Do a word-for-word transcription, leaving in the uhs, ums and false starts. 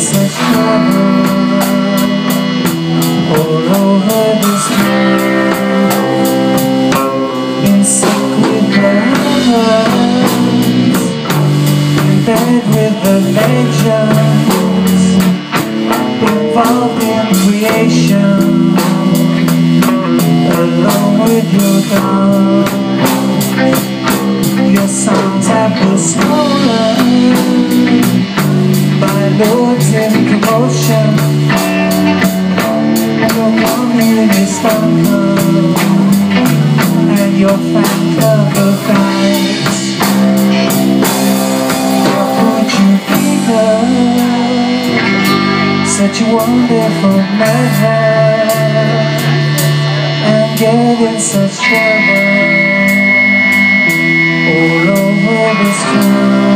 such trouble all over this world. Been sick with the heavens, in bed with the legends, involved in creation, alone with your dog. Your songs have been stolen by lords in commotion. Your morning is bunker and your fan cover guides. How could you be there? Such a wonderful man and get in such trouble all over this town.